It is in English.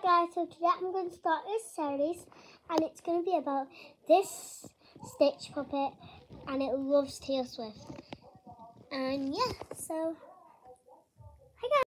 guys, so today I'm going to start this series and it's going to be about this Stitch puppet and it loves Taylor Swift. And yeah, so